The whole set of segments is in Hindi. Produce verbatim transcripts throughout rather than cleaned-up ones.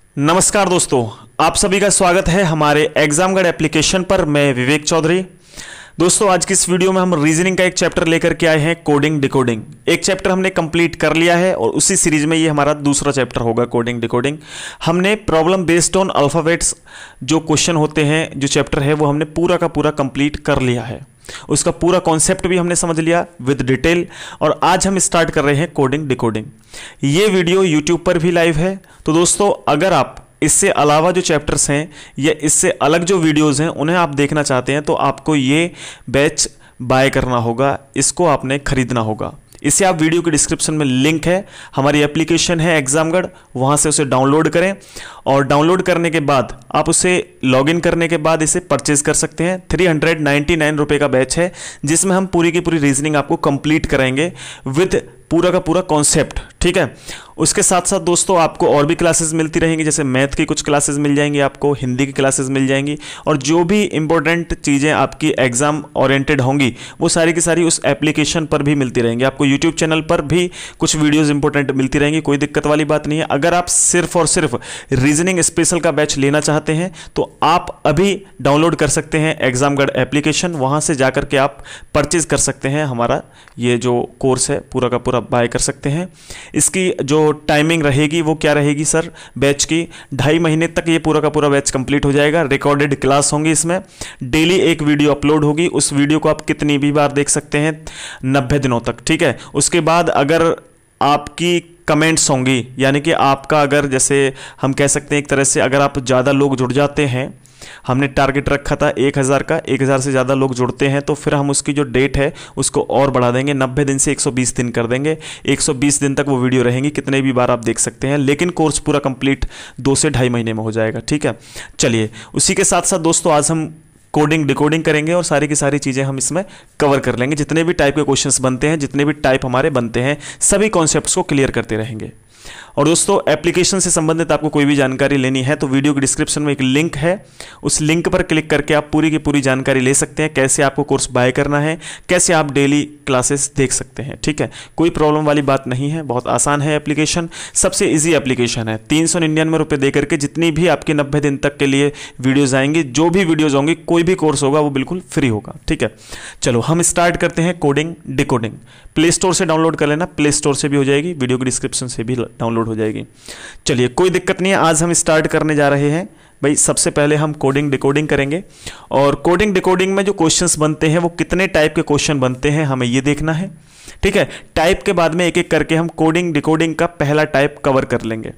नमस्कार दोस्तों, आप सभी का स्वागत है हमारे एग्जामगढ़ एप्लीकेशन पर। मैं विवेक चौधरी। दोस्तों, आज की इस वीडियो में हम रीजनिंग का एक चैप्टर लेकर के आए हैं, कोडिंग डिकोडिंग। एक चैप्टर हमने कंप्लीट कर लिया है और उसी सीरीज में ये हमारा दूसरा चैप्टर होगा, कोडिंग डिकोडिंग। हमने प्रॉब्लम बेस्ड ऑन अल्फाबेट्स जो क्वेश्चन होते हैं, जो चैप्टर है वो हमने पूरा का पूरा कंप्लीट कर लिया है। उसका पूरा कॉन्सेप्ट भी हमने समझ लिया विद डिटेल। और आज हम स्टार्ट कर रहे हैं कोडिंग डिकोडिंग। ये वीडियो यूट्यूब पर भी लाइव है। तो दोस्तों, अगर आप इससे अलावा जो चैप्टर्स हैं या इससे अलग जो वीडियोस हैं उन्हें आप देखना चाहते हैं तो आपको ये बैच बाय करना होगा, इसको आपने खरीदना होगा। इसे आप वीडियो के डिस्क्रिप्शन में लिंक है, हमारी एप्लीकेशन है एग्जामगढ़, वहाँ से उसे डाउनलोड करें और डाउनलोड करने के बाद आप उसे लॉगिन करने के बाद इसे परचेज कर सकते हैं। थ्री हंड्रेड नाइन्टी नाइन रुपये का बैच है जिसमें हम पूरी की पूरी रीजनिंग आपको कंप्लीट कराएंगे विद पूरा का पूरा कॉन्सेप्ट। ठीक है, उसके साथ साथ दोस्तों आपको और भी क्लासेस मिलती रहेंगी, जैसे मैथ की कुछ क्लासेस मिल जाएंगी, आपको हिंदी की क्लासेस मिल जाएंगी और जो भी इंपॉर्टेंट चीज़ें आपकी एग्जाम ओरिएंटेड होंगी वो सारी की सारी उस एप्लीकेशन पर भी मिलती रहेंगी। आपको यूट्यूब चैनल पर भी कुछ वीडियोज़ इंपॉर्टेंट मिलती रहेंगी, कोई दिक्कत वाली बात नहीं है। अगर आप सिर्फ और सिर्फ रीजनिंग स्पेशल का बैच लेना चाहते हैं तो आप अभी डाउनलोड कर सकते हैं एग्जामगढ़ एप्लीकेशन, वहाँ से जाकर के आप परचेज कर सकते हैं। हमारा ये जो कोर्स है पूरा का पूरा बाय कर सकते हैं। इसकी जो टाइमिंग रहेगी वो क्या रहेगी सर? बैच की ढाई महीने तक ये पूरा का पूरा बैच कंप्लीट हो जाएगा। रिकॉर्डेड क्लास होंगी, इसमें डेली एक वीडियो अपलोड होगी। उस वीडियो को आप कितनी भी बार देख सकते हैं, नब्बे दिनों तक। ठीक है, उसके बाद अगर आपकी कमेंट्स होंगी, यानी कि आपका अगर जैसे हम कह सकते हैं एक तरह से अगर आप ज़्यादा लोग जुड़ जाते हैं, हमने टारगेट रखा था एक हज़ार का, एक हज़ार से ज़्यादा लोग जुड़ते हैं तो फिर हम उसकी जो डेट है उसको और बढ़ा देंगे, नब्बे दिन से एक सौ बीस दिन कर देंगे। एक सौ बीस दिन तक वो वीडियो रहेंगी, कितने भी बार आप देख सकते हैं, लेकिन कोर्स पूरा कंप्लीट दो से ढाई महीने में हो जाएगा। ठीक है, चलिए उसी के साथ साथ दोस्तों आज हम कोडिंग डिकोडिंग करेंगे और सारी की सारी चीज़ें हम इसमें कवर कर लेंगे। जितने भी टाइप के क्वेश्चंस बनते हैं, जितने भी टाइप हमारे बनते हैं, सभी कॉन्सेप्ट्स को क्लियर करते रहेंगे। और दोस्तों, एप्लीकेशन से संबंधित आपको कोई भी जानकारी लेनी है तो वीडियो के डिस्क्रिप्शन में एक लिंक है, उस लिंक पर क्लिक करके आप पूरी की पूरी जानकारी ले सकते हैं। कैसे आपको कोर्स बाय करना है, कैसे आप डेली क्लासेस देख सकते हैं। ठीक है, कोई प्रॉब्लम वाली बात नहीं है, बहुत आसान है एप्लीकेशन, सबसे ईजी एप्लीकेशन है। तीन सौ निन्यानवे रुपये दे करके जितनी भी आपकी नब्बे दिन तक के लिए वीडियोज़ आएंगी, जो भी वीडियोज़ होंगी, कोई भी कोर्स होगा वो बिल्कुल फ्री होगा। ठीक है, चलो हम स्टार्ट करते हैं कोडिंग डिकोडिंग। प्ले स्टोर से डाउनलोड कर लेना, प्ले स्टोर से भी हो जाएगी, वीडियो के डिस्क्रिप्शन से भी डाउनलोड हो जाएगी। चलिए कोई दिक्कत नहीं है, आज हम स्टार्ट करने जा रहे हैं। भाई सबसे पहले हम कोडिंग डिकोडिंग करेंगे और कोडिंग डिकोडिंग में जो क्वेश्चंस बनते हैं वो कितने टाइप के क्वेश्चन बनते हैं हमें ये देखना है। ठीक है, टाइप के बाद में एक एक करके हम कोडिंग डिकोडिंग का पहला टाइप कवर कर लेंगे।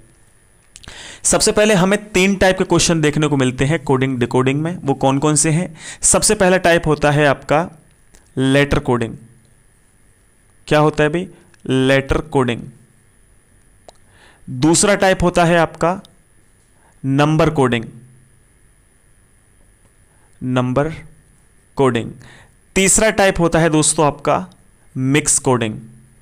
सबसे पहले हमें तीन टाइप के क्वेश्चन देखने को मिलते हैं कोडिंग डिकोडिंग में। वो कौन कौन से हैं? सबसे पहला टाइप होता है आपका लेटर कोडिंग। क्या होता है भाई? Letter coding. दूसरा टाइप होता है आपका नंबर कोडिंग, नंबर कोडिंग। तीसरा टाइप होता है दोस्तों आपका मिक्स कोडिंग,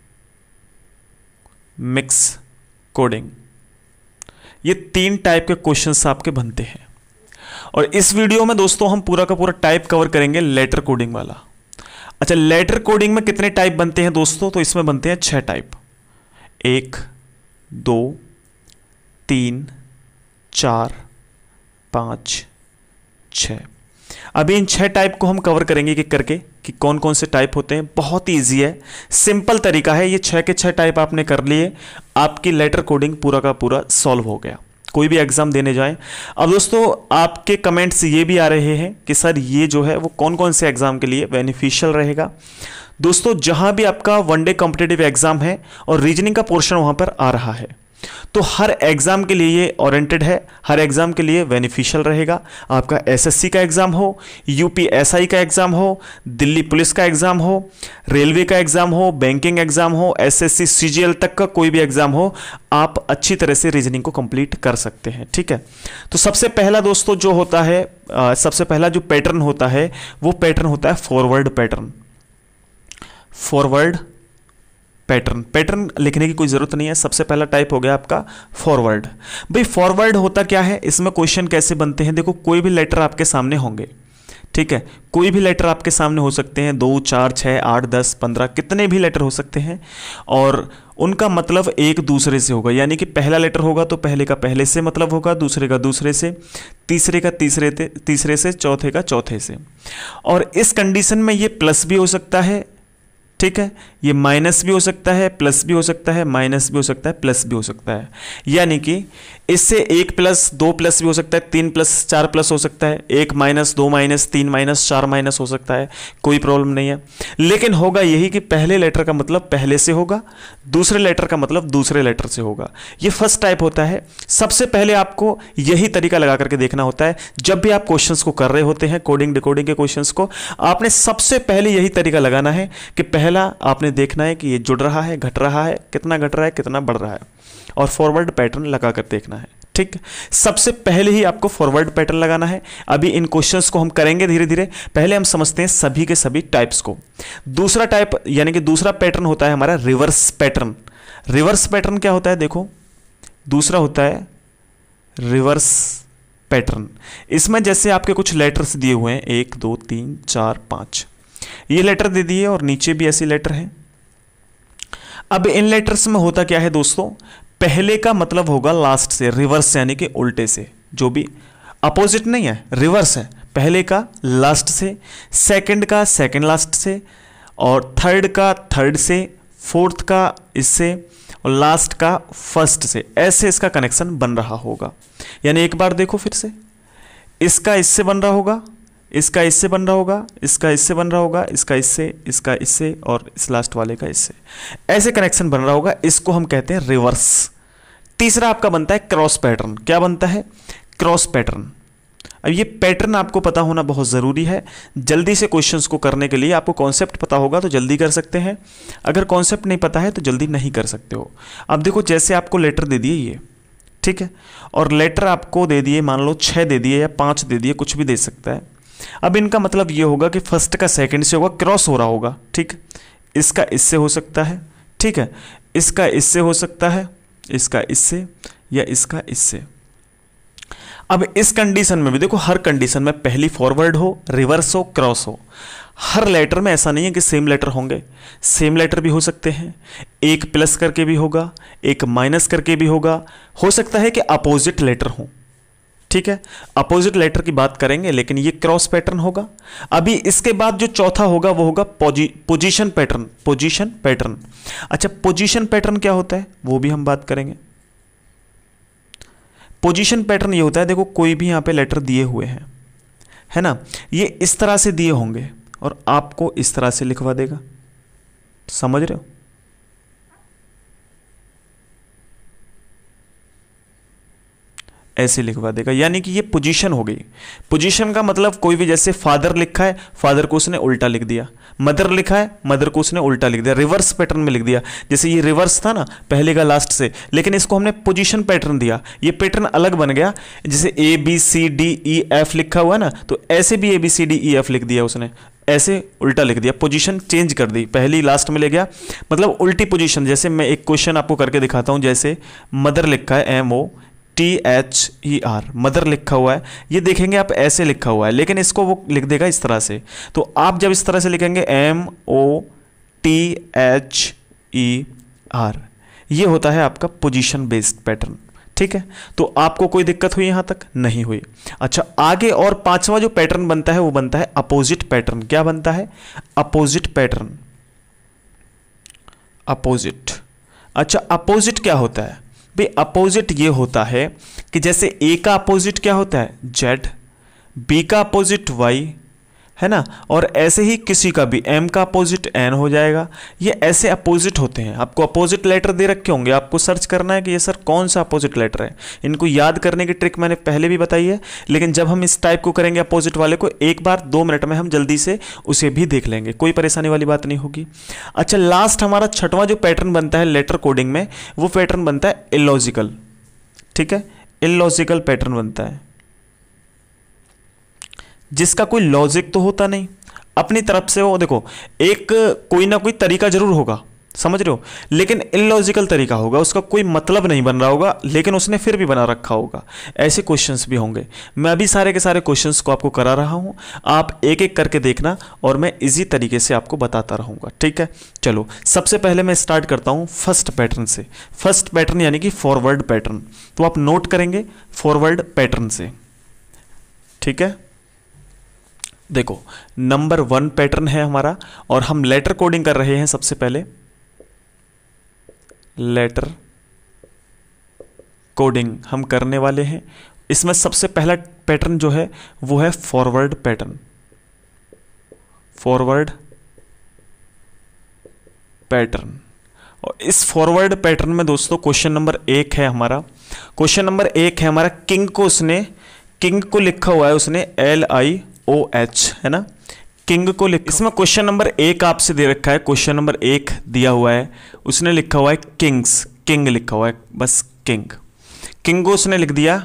मिक्स कोडिंग। ये तीन टाइप के क्वेश्चंस आपके बनते हैं और इस वीडियो में दोस्तों हम पूरा का पूरा टाइप कवर करेंगे लेटर कोडिंग वाला। अच्छा, लेटर कोडिंग में कितने टाइप बनते हैं दोस्तों? तो इसमें बनते हैं छह टाइप। एक, दो, तीन, चार, पाँच, छः। अभी इन छह टाइप को हम कवर करेंगे एक एक करके कि कौन कौन से टाइप होते हैं। बहुत ही ईजी है, सिंपल तरीका है। ये छह के छह टाइप आपने कर लिए, आपकी लेटर कोडिंग पूरा का पूरा सॉल्व हो गया। कोई भी एग्जाम देने जाएं। अब दोस्तों आपके कमेंट्स ये भी आ रहे हैं कि सर ये जो है वो कौन कौन से एग्जाम के लिए बेनिफिशियल रहेगा। दोस्तों, जहां भी आपका वनडे कॉम्पिटिटिव एग्जाम है और रीजनिंग का पोर्शन वहां पर आ रहा है तो हर एग्जाम के लिए ये ओरिएंटेड है, हर एग्जाम के लिए बेनिफिशियल रहेगा। आपका एसएससी का एग्जाम हो, यूपीएसआई का एग्जाम हो, दिल्ली पुलिस का एग्जाम हो, रेलवे का एग्जाम हो, बैंकिंग एग्जाम हो, एसएससी सीजीएल तक का कोई भी एग्जाम हो, आप अच्छी तरह से रीजनिंग को कंप्लीट कर सकते हैं। ठीक है, तो सबसे पहला दोस्तों जो होता है, आ, सबसे पहला जो पैटर्न होता है वो पैटर्न होता है forward pattern. Forward pattern, pattern लिखने की कोई जरूरत नहीं है। सबसे पहला टाइप हो गया आपका फॉरवर्ड। भाई फॉरवर्ड होता क्या है, इसमें क्वेश्चन कैसे बनते हैं? देखो, कोई भी लेटर आपके सामने होंगे, ठीक है, कोई भी लेटर आपके सामने हो सकते हैं, दो, चार, छः, आठ, दस, पंद्रह, कितने भी लेटर हो सकते हैं, और उनका मतलब एक दूसरे से होगा। यानी कि पहला लेटर होगा तो पहले का पहले से मतलब होगा, दूसरे का दूसरे से, तीसरे का तीसरे ते, तीसरे से, चौथे का चौथे से। और इस कंडीशन में ये प्लस भी हो सकता है, ठीक है, ये माइनस भी हो सकता है, प्लस भी हो सकता है, माइनस भी हो सकता है, प्लस भी हो सकता है। यानी कि इससे एक प्लस, दो प्लस भी हो सकता है, तीन प्लस, चार प्लस हो सकता है, एक माइनस, दो माइनस, तीन माइनस, चार माइनस हो सकता है, कोई प्रॉब्लम नहीं है। लेकिन होगा यही कि पहले लेटर का मतलब पहले से होगा, दूसरे लेटर का मतलब दूसरे लेटर से होगा। ये फर्स्ट टाइप होता है। सबसे पहले आपको यही तरीका लगा करके देखना होता है। जब भी आप क्वेश्चंस को कर रहे होते हैं, कोडिंग डिकोडिंग के क्वेश्चंस को, आपने सबसे पहले यही तरीका लगाना है कि पहला आपने देखना है कि ये जुड़ रहा है, घट रहा है, कितना घट रहा है, कितना बढ़ रहा है, और फॉरवर्ड पैटर्न लगा कर देखना है। ठीक, सबसे पहले ही आपको फॉरवर्ड पैटर्न लगाना है। अभी इन क्वेश्चंस को हम करेंगे धीरे धीरे, पहले हम समझते हैं सभी के सभी टाइप्स को। दूसरा टाइप यानी कि दूसरा पैटर्न होता है हमारा रिवर्स पैटर्न। रिवर्स पैटर्न क्या होता है, देखो, दूसरा होता है रिवर्स पैटर्न। इसमें जैसे आपके कुछ लेटर्स दिए हुए हैं, एक, दो, तीन, चार, पांच, ये लेटर दे दिए और नीचे भी ऐसे लेटर हैं। अब इन लेटर्स में होता क्या है दोस्तों, पहले का मतलब होगा लास्ट से, रिवर्स यानी कि उल्टे से, जो भी अपोजिट नहीं है, रिवर्स है। पहले का लास्ट से, सेकंड का सेकंड लास्ट से, और थर्ड का थर्ड से, फोर्थ का इससे, और लास्ट का फर्स्ट से। ऐसे इसका कनेक्शन बन रहा होगा। यानी एक बार देखो फिर से, इसका इससे बन रहा होगा, इसका इससे बन रहा होगा, इसका इससे बन रहा होगा, इसका इससे, इसका इससे, और इस लास्ट वाले का इससे। ऐसे कनेक्शन बन रहा होगा, इसको हम कहते हैं रिवर्स। तीसरा आपका बनता है क्रॉस पैटर्न। क्या बनता है, क्रॉस पैटर्न। अब ये पैटर्न आपको पता होना बहुत ज़रूरी है। जल्दी से क्वेश्चंस को करने के लिए आपको कॉन्सेप्ट पता होगा तो जल्दी कर सकते हैं, अगर कॉन्सेप्ट नहीं पता है तो जल्दी नहीं कर सकते हो। अब देखो, जैसे आपको लेटर दे दिए ये, ठीक है, और लेटर आपको दे दिए, मान लो छः दे दिए या पाँच दे दिए, कुछ भी दे सकता है। अब इनका मतलब ये होगा कि फर्स्ट का सेकंड से होगा, क्रॉस हो रहा होगा। ठीक, इसका इससे हो सकता है, ठीक है, इसका इससे हो सकता है, इसका इससे, या इसका इससे। अब इस कंडीशन में भी देखो, हर कंडीशन में पहली फॉरवर्ड हो, रिवर्स हो, क्रॉस हो। हर लेटर में ऐसा नहीं है कि सेम लेटर होंगे, सेम लेटर भी हो सकते हैं, एक प्लस करके भी होगा, एक माइनस करके भी होगा, हो सकता है कि अपोजिट लेटर हो। ठीक है, अपोजिट लेटर की बात करेंगे, लेकिन ये क्रॉस पैटर्न होगा। अभी इसके बाद जो चौथा होगा वो होगा पोजीशन पैटर्न। पोजीशन पैटर्न, अच्छा, पोजीशन पैटर्न क्या होता है वो भी हम बात करेंगे। पोजीशन पैटर्न ये होता है, देखो कोई भी यहां पे लेटर दिए हुए हैं, है ना, ये इस तरह से दिए होंगे और आपको इस तरह से लिखवा देगा, समझ रहे हो। ऐसे लिखवा देगा, यानी कि ये पोजीशन हो गई। पोजीशन का मतलब कोई भी, जैसे फादर लिखा है, फादर को उसने उल्टा लिख दिया, मदर लिखा है, मदर को उसने उल्टा लिख दिया, रिवर्स पैटर्न में लिख दिया। जैसे ये रिवर्स था ना, पहले का लास्ट से, लेकिन इसको हमने पोजीशन पैटर्न दिया, ये पैटर्न अलग बन गया। जैसे A B C D E F लिखा हुआ है ना, तो ऐसे भी A B C D E F लिख दिया उसने, ऐसे उल्टा लिख दिया, पोजीशन चेंज कर दी, पहली लास्ट में ले गया, मतलब उल्टी पोजीशन। जैसे मैं एक क्वेश्चन आपको करके दिखाता हूं, जैसे मदर लिखा है, M O T H E R, mother लिखा हुआ है, ये देखेंगे आप ऐसे लिखा हुआ है, लेकिन इसको वो लिख देगा इस तरह से। तो आप जब इस तरह से लिखेंगे M O T H E R, ये होता है आपका पोजीशन बेस्ड पैटर्न। ठीक है, तो आपको कोई दिक्कत हुई यहां तक? नहीं हुई। अच्छा, आगे और पांचवा जो पैटर्न बनता है वो बनता है अपोजिट पैटर्न। क्या बनता है? Opposite pattern, opposite. अच्छा, अपोजिट क्या होता है भाई? अपोजिट ये होता है कि जैसे ए का अपोजिट क्या होता है? जेड, बी का अपोजिट वाई, है ना, और ऐसे ही किसी का भी, एम का अपोजिट एन हो जाएगा। ये ऐसे अपोजिट होते हैं। आपको अपोजिट लेटर दे रखे होंगे, आपको सर्च करना है कि ये सर कौन सा अपोजिट लेटर है। इनको याद करने की ट्रिक मैंने पहले भी बताई है, लेकिन जब हम इस टाइप को करेंगे अपोजिट वाले को, एक बार दो मिनट में हम जल्दी से उसे भी देख लेंगे, कोई परेशानी वाली बात नहीं होगी। अच्छा, लास्ट हमारा छठवां जो पैटर्न बनता है लेटर कोडिंग में, वो पैटर्न बनता है इलॉजिकल। ठीक है, इलॉजिकल पैटर्न बनता है, जिसका कोई लॉजिक तो होता नहीं, अपनी तरफ से वो, देखो एक कोई ना कोई तरीका जरूर होगा, समझ रहे हो, लेकिन इलॉजिकल तरीका होगा, उसका कोई मतलब नहीं बन रहा होगा, लेकिन उसने फिर भी बना रखा होगा। ऐसे क्वेश्चंस भी होंगे। मैं अभी सारे के सारे क्वेश्चंस को आपको करा रहा हूं, आप एक एक करके देखना और मैं इजी तरीके से आपको बताता रहूंगा, ठीक है। चलो सबसे पहले मैं स्टार्ट करता हूं फर्स्ट पैटर्न से। फर्स्ट पैटर्न यानी कि फॉरवर्ड पैटर्न, तो आप नोट करेंगे फॉरवर्ड पैटर्न से, ठीक है। देखो नंबर वन पैटर्न है हमारा और हम लेटर कोडिंग कर रहे हैं। सबसे पहले लेटर कोडिंग हम करने वाले हैं। इसमें सबसे पहला पैटर्न जो है वो है फॉरवर्ड पैटर्न। फॉरवर्ड पैटर्न और इस फॉरवर्ड पैटर्न में दोस्तों क्वेश्चन नंबर एक है हमारा। क्वेश्चन नंबर एक है हमारा, किंग को उसने किंग को लिखा हुआ है उसने एल आई ओ एच, है ना, किंग को लिखा। इसमें क्वेश्चन नंबर एक आपसे दे रखा है, क्वेश्चन नंबर एक दिया हुआ है, उसने लिखा हुआ है किंग्स, किंग लिखा हुआ है, बस किंग। किंग को उसने लिख दिया,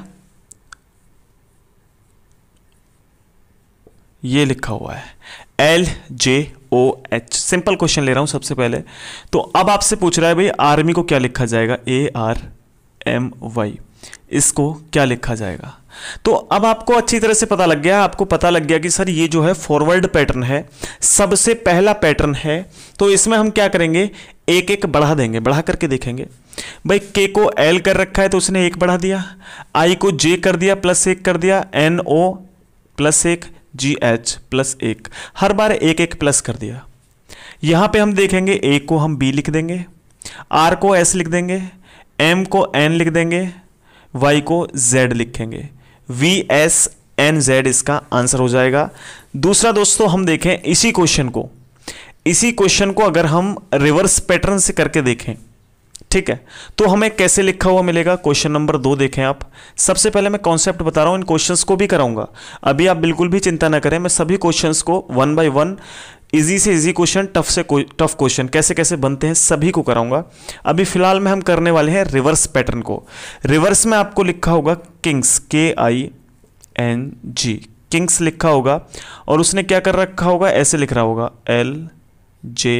ये लिखा हुआ है L J O H. Simple question ले रहा हूं सबसे पहले। तो अब आपसे पूछ रहा है भाई आर्मी को क्या लिखा जाएगा, ए आर एम वाई, इसको क्या लिखा जाएगा। तो अब आपको अच्छी तरह से पता लग गया, आपको पता लग गया कि सर ये जो है फॉरवर्ड पैटर्न है, सबसे पहला पैटर्न है। तो इसमें हम क्या करेंगे, एक एक बढ़ा देंगे, बढ़ा करके देखेंगे। भाई के को एल कर रखा है तो उसने एक बढ़ा दिया, आई को जे कर दिया प्लस एक कर दिया, एन ओ प्लस एक, जी एच प्लस एक, हर बार एक एक प्लस कर दिया। यहां पे हम देखेंगे ए को हम बी लिख देंगे, आर को एस लिख देंगे, एम को एन लिख देंगे, वाई को जेड लिखेंगे, वी एस एन जेड इसका आंसर हो जाएगा। दूसरा दोस्तों हम देखें इसी क्वेश्चन को, इसी क्वेश्चन को अगर हम रिवर्स पैटर्न से करके देखें, ठीक है, तो हमें कैसे लिखा हुआ मिलेगा। क्वेश्चन नंबर दो देखें आप। सबसे पहले मैं कॉन्सेप्ट बता रहा हूं, इन क्वेश्चंस को भी कराऊंगा, अभी आप बिल्कुल भी चिंता ना करें, मैं सभी क्वेश्चंस को वन बाय वन, इजी से इजी क्वेश्चन, टफ से टफ क्वेश्चन कैसे कैसे बनते हैं सभी को कराऊंगा। अभी फिलहाल में हम करने वाले हैं रिवर्स पैटर्न को। रिवर्स में आपको लिखा होगा किंग्स, के आई एन जी, किंग्स लिखा होगा और उसने क्या कर रखा होगा, ऐसे लिख रहा होगा एल जे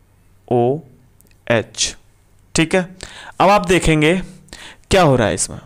ओ एच, ठीक है। अब आप देखेंगे क्या हो रहा है इसमें,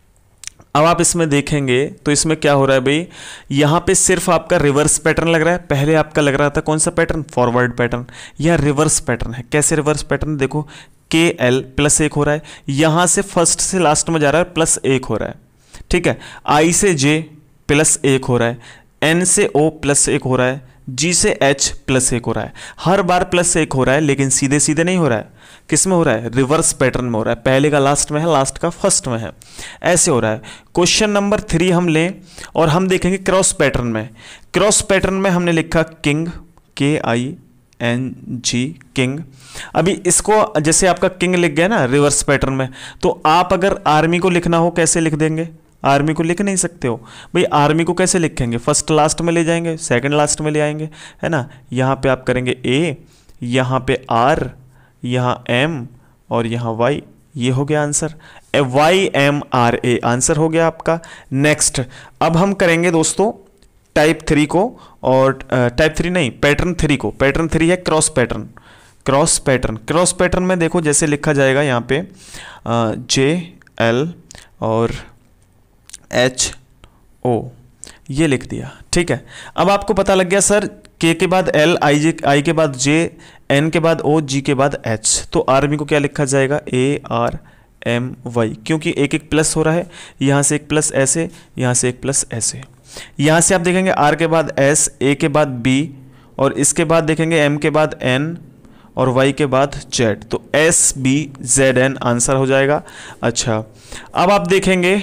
अब आप इसमें देखेंगे तो इसमें क्या हो रहा है भाई, यहां पे सिर्फ आपका रिवर्स पैटर्न लग रहा है। पहले आपका लग रहा था कौन सा पैटर्न, फॉरवर्ड पैटर्न, यह रिवर्स पैटर्न है। कैसे रिवर्स पैटर्न, देखो के एल प्लस एक हो रहा है, यहां से फर्स्ट से लास्ट में जा रहा है प्लस एक हो रहा है, ठीक है। आई से जे प्लस एक हो रहा है, एन से ओ प्लस एक हो रहा है, जी से एच प्लस एक हो रहा है। हर बार प्लस एक हो रहा है, लेकिन सीधे सीधे नहीं हो रहा है। किस में हो रहा है, रिवर्स पैटर्न में हो रहा है। पहले का लास्ट में है, लास्ट का फर्स्ट में है, ऐसे हो रहा है। क्वेश्चन नंबर थ्री हम लें और हम देखेंगे क्रॉस पैटर्न में। क्रॉस पैटर्न में हमने लिखा किंग, के आई एन जी, किंग। अभी इसको जैसे आपका किंग लिख गया ना रिवर्स पैटर्न में, तो आप अगर आर्मी को लिखना हो कैसे लिख देंगे, आर्मी को लिख नहीं सकते हो भाई। आर्मी को कैसे लिखेंगे, फर्स्ट लास्ट में ले जाएंगे, सेकंड लास्ट में ले आएंगे, है ना। यहाँ पे आप करेंगे ए, यहाँ पे आर, यहाँ एम और यहाँ वाई, ये हो गया answer. Y M R A answer हो गया आपका। नेक्स्ट अब हम करेंगे दोस्तों टाइप थ्री को, और टाइप थ्री नहीं, पैटर्न थ्री को। पैटर्न थ्री है cross pattern. Cross pattern, cross pattern में देखो जैसे लिखा जाएगा यहाँ पे जे एल और एच ओ, ये लिख दिया, ठीक है। अब आपको पता लग गया सर के के बाद एल, आई जे, आई के बाद जे, एन के बाद ओ, जी के बाद एच, तो आर्मी को क्या लिखा जाएगा, ए आर एम वाई, क्योंकि एक एक प्लस हो रहा है, यहाँ से एक प्लस ऐसे, यहाँ से एक प्लस ऐसे। यहाँ से आप देखेंगे आर के बाद एस, ए के बाद बी और इसके बाद देखेंगे एम के बाद एन और वाई के बाद जेड, तो S B Z N answer हो जाएगा। अच्छा अब आप देखेंगे,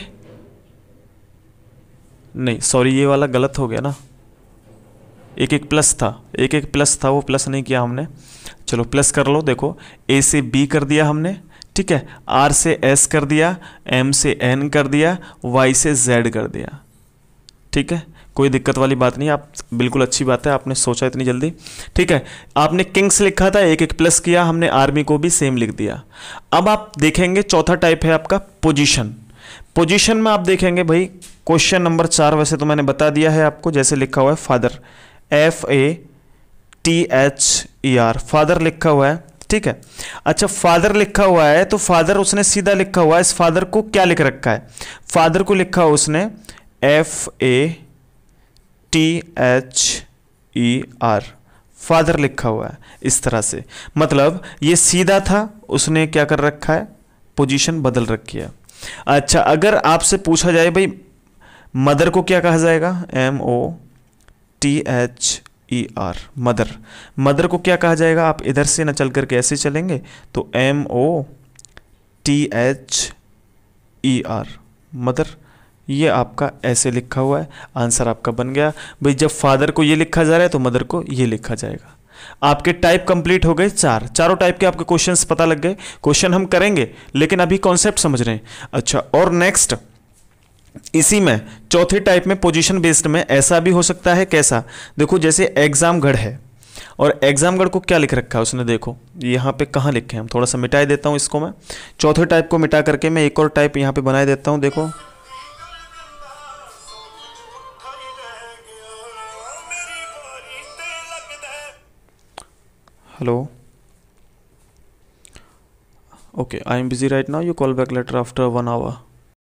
नहीं सॉरी ये वाला गलत हो गया ना, एक एक प्लस था, एक एक प्लस था, वो प्लस नहीं किया हमने। चलो प्लस कर लो, देखो ए से बी कर दिया हमने, ठीक है, आर से एस कर दिया, एम से एन कर दिया, वाई से जेड कर दिया, ठीक है, कोई दिक्कत वाली बात नहीं, आप बिल्कुल अच्छी बात है, आपने सोचा इतनी जल्दी, ठीक है। आपने किंग्स लिखा था, एक एक प्लस किया हमने, आर्मी को भी सेम लिख दिया। अब आप देखेंगे चौथा टाइप है आपका पोजीशन। पोजीशन में आप देखेंगे भाई क्वेश्चन नंबर चार, वैसे तो मैंने बता दिया है आपको, जैसे लिखा हुआ है father, F A T H E R, father लिखा हुआ है, ठीक है। अच्छा फादर लिखा हुआ है तो फादर उसने सीधा लिखा हुआ है, इस फादर को क्या लिख रखा है, फादर को लिखा हुआ उसने F A T H E R, father लिखा हुआ है इस तरह से, मतलब ये सीधा था, उसने क्या कर रखा है, पोजीशन बदल रखी है। अच्छा अगर आपसे पूछा जाए भाई मदर को क्या कहा जाएगा, M O T H E R, mother, mother को क्या कहा जाएगा, आप इधर से ना चल करके ऐसे चलेंगे तो M O T H E R, mother, ये आपका ऐसे लिखा हुआ है, आंसर आपका बन गया। भाई जब फादर को ये लिखा जा रहा है तो मदर को ये लिखा जाएगा। आपके टाइप कंप्लीट हो गए, चार चारों टाइप के आपके क्वेश्चंस पता लग गए। क्वेश्चन हम करेंगे लेकिन अभी कॉन्सेप्ट समझ रहे हैं। अच्छा और नेक्स्ट इसी में चौथे टाइप में पोजीशन बेस्ड में ऐसा भी हो सकता है, कैसा, देखो जैसे एग्जामगढ़ है और एग्जामगढ़ को क्या लिख रखा है उसने, देखो यहाँ पे कहाँ लिखे हैं, हम थोड़ा सा मिटा देता हूँ इसको, मैं चौथे टाइप को मिटा करके मैं एक और टाइप यहाँ पे बना देता हूँ। देखो hello, okay I am busy right now, you call back later after one hour.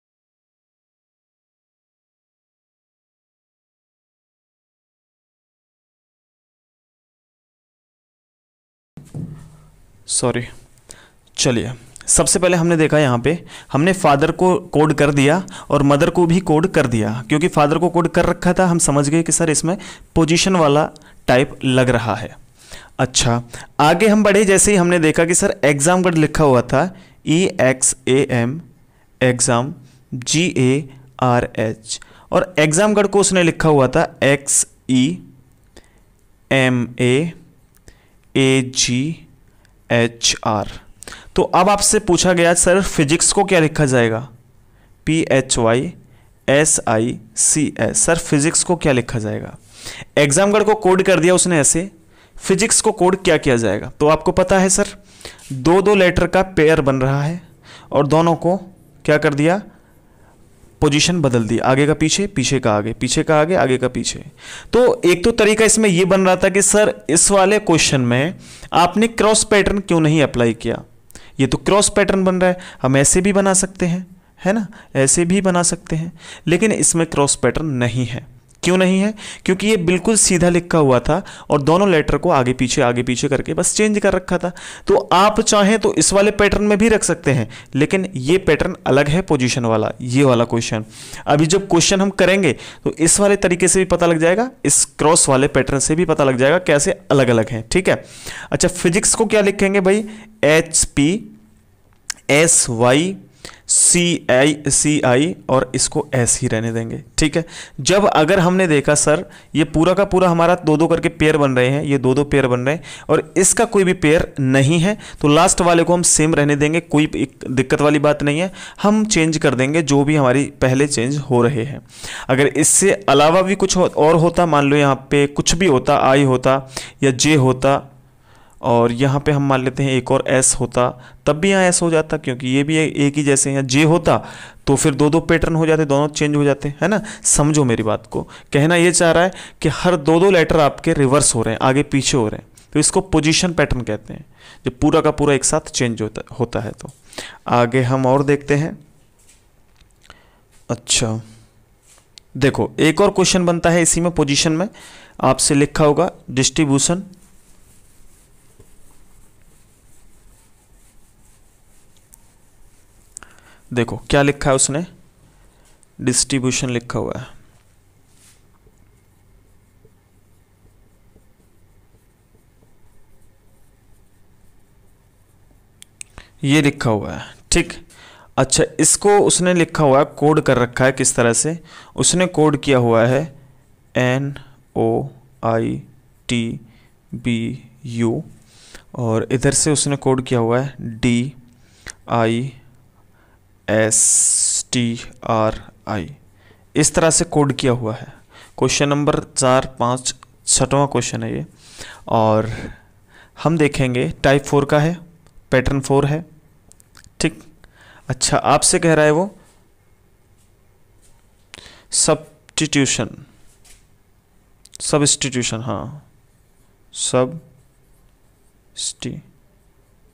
Sorry, चलिए सबसे पहले हमने देखा यहाँ पे हमने फादर को कोड कर दिया और मदर को भी कोड कर दिया, क्योंकि फादर को कोड कर रखा था, हम समझ गए कि सर इसमें पोजीशन वाला टाइप लग रहा है। अच्छा आगे हम बढ़े, जैसे ही हमने देखा कि सर एग्जामगढ़ लिखा हुआ था E X A M, exam G A R H, और एग्जामगढ़ को उसने लिखा हुआ था X E M A A G H R. तो अब आपसे पूछा गया सर फिजिक्स को क्या लिखा जाएगा, P H Y S I C S, sir physics को क्या लिखा जाएगा। एग्जामगढ़ को कोड कर दिया उसने ऐसे, फिजिक्स को कोड क्या किया जाएगा, तो आपको पता है सर दो दो लेटर का पेयर बन रहा है और दोनों को क्या कर दिया, पोजीशन बदल दी, आगे का पीछे, पीछे का आगे, पीछे का आगे, आगे का पीछे। तो एक तो तरीका इसमें यह बन रहा था कि सर इस वाले क्वेश्चन में आपने क्रॉस पैटर्न क्यों नहीं अप्लाई किया, ये तो क्रॉस पैटर्न बन रहा है, हम ऐसे भी बना सकते हैं, है ना, ऐसे भी बना सकते हैं, लेकिन इसमें क्रॉस पैटर्न नहीं है। क्यों नहीं है, क्योंकि ये बिल्कुल सीधा लिखा हुआ था और दोनों लेटर को आगे पीछे आगे पीछे करके बस चेंज कर रखा था। तो आप चाहें तो इस वाले पैटर्न में भी रख सकते हैं, लेकिन ये पैटर्न अलग है पोजीशन वाला, ये वाला क्वेश्चन। अभी जब क्वेश्चन हम करेंगे तो इस वाले तरीके से भी पता लग जाएगा, इस क्रॉस वाले पैटर्न से भी पता लग जाएगा कैसे अलग अलग हैं, ठीक है। अच्छा फिजिक्स को क्या लिखेंगे भाई, H P S Y C I C I, और इसको एस ही रहने देंगे, ठीक है। जब अगर हमने देखा सर ये पूरा का पूरा हमारा दो दो करके पेयर बन रहे हैं, ये दो दो पेयर बन रहे हैं और इसका कोई भी पेयर नहीं है, तो लास्ट वाले को हम सेम रहने देंगे, कोई दिक्कत वाली बात नहीं है, हम चेंज कर देंगे जो भी हमारी पहले चेंज हो रहे हैं। अगर इससे अलावा भी कुछ और होता, मान लो यहाँ पे कुछ भी होता, आई होता या जे होता और यहाँ पे हम मान लेते हैं एक और एस होता, तब भी यहाँ एस हो जाता, क्योंकि ये भी एक ही जैसे हैं। जे होता तो फिर दो दो पैटर्न हो जाते, दोनों चेंज हो जाते, है ना। समझो मेरी बात को, कहना ये चाह रहा है कि हर दो दो लेटर आपके रिवर्स हो रहे हैं, आगे पीछे हो रहे हैं, तो इसको पोजीशन पैटर्न कहते हैं, जब पूरा का पूरा एक साथ चेंज होता होता है। तो आगे हम और देखते हैं। अच्छा देखो एक और क्वेश्चन बनता है इसी में, पोजीशन में आपसे लिखा होगा डिस्ट्रीब्यूशन, देखो क्या लिखा है उसने, डिस्ट्रीब्यूशन लिखा हुआ है, ये लिखा हुआ है, ठीक। अच्छा इसको उसने लिखा हुआ है, कोड कर रखा है, किस तरह से उसने कोड किया हुआ है, N O I T B U, और इधर से उसने कोड किया हुआ है D I S T R I, इस तरह से कोड किया हुआ है। क्वेश्चन नंबर चार पाँच छठवां क्वेश्चन है ये, और हम देखेंगे टाइप फोर का है, पैटर्न फोर है, ठीक। अच्छा आपसे कह रहा है वो सब्स्टिट्यूशन, सब्स्टिट्यूशन, हाँ सब